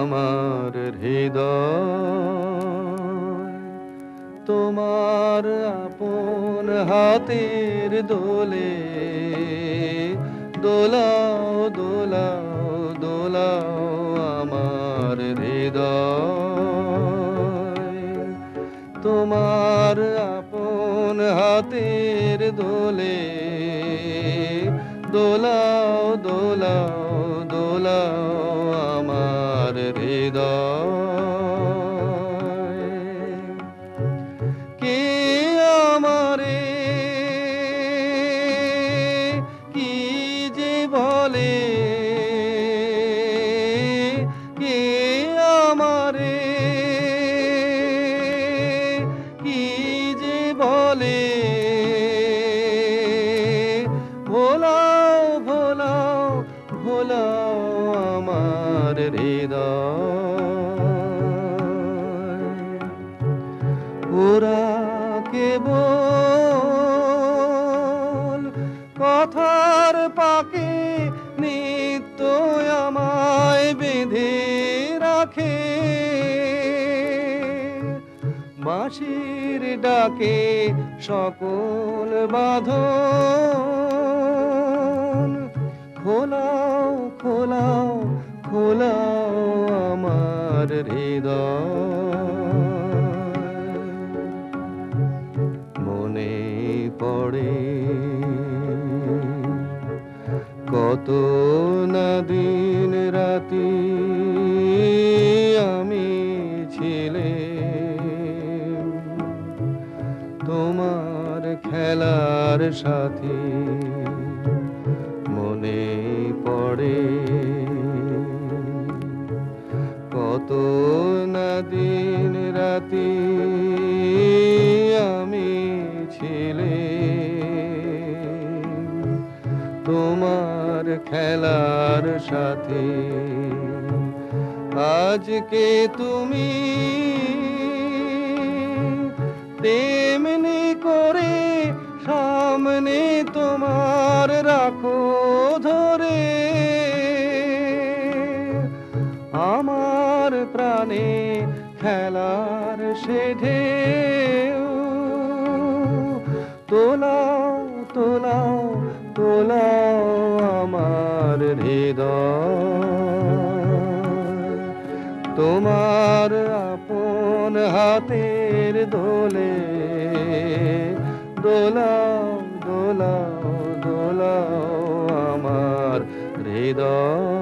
আমার হৃদয় তোমার আপন হাতের দোলে দোলাও দোলাও দোলাও আমার হৃদয় তোমার আপন হাতের দোলে দোলাও দোলাও দোলাও আমার হৃদয় কে আমারে কি যে বলে কে আমারে কি যে বলে ভোলাও ভোলাও ভোলাও আমার হৃদয় ওরা কেবল কথার পাকে নিত্য আমায় বেঁধে রাখে বাঁশির ডাকে সকল বাঁধন খোলাও খোলাও খোলাও আমার হৃদয় মনে পড়ে কত না দিন রাতি আমি ছিলে তোমার খেলার সাথী মনে পড়ে কত না দিন রাতি আমি ছিলে তোমার খেলার সাথে আজকে তুমি তেমনি করে সামনে তোমার রাখো ধরে আমার প্রাণে খেলার সে ঢেউ তোলাও তোলাও তোলাও আমার হৃদয় তোমার আপন হাতের দোলে দোলাও দোলাও দোলাও আমার হৃদয়।